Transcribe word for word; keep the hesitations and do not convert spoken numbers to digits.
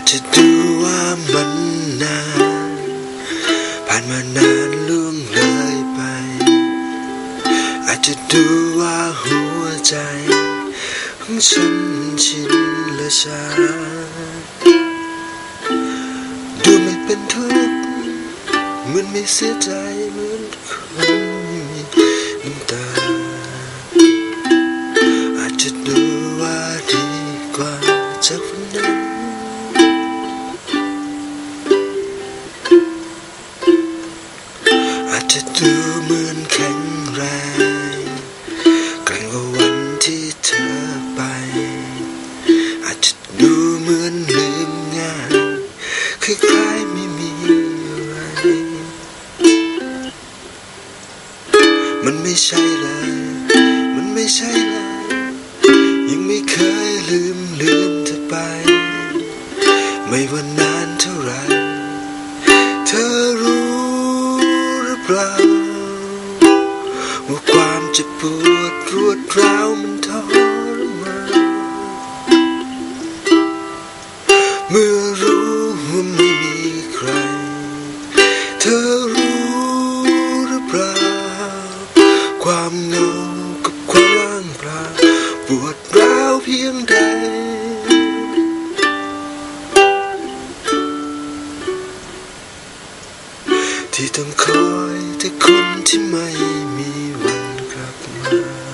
จะดูว่ามันนานผ่านมานานล่วงเลยไปอาจจะดูว่าหัวใจของฉันชินและชาดูไม่เป็นทุกข์เหมือนไม่เสียใจเหมือนคนมีน้ำตาอาจจะดูว่าดีกว่าจากวันนั้นอาจจะดูเหมือนแข็งแรงเกรงว่าวันที่เธอไปอาจจะดูเหมือนลืมง่ายคล้ายๆไม่มีอะไรมันไม่ใช่เลยมันไม่ใช่เลยยังไม่เคยลืมลืมเธอไปไม่ว่านานเท่าไรเธอรู้หรือเปล่าว่าความเจ็บปวดรวดร้าวมันทรมานเมื่อรู้ว่าไม่มีใครเธอรู้หรือเปล่าความเหงากับความว่างเปล่าปวดร้าวเพียงใดที่ต้องคอยแต่คนที่ไม่มีวันกลับมา